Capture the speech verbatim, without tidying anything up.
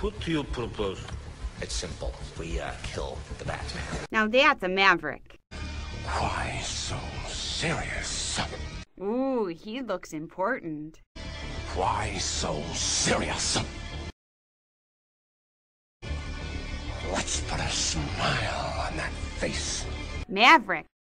What do you propose? It's simple. We uh, kill the Batman. Now that's a Maverick. Why so serious? Ooh, he looks important. Why so serious? Let's put a smile on that face. Maverick.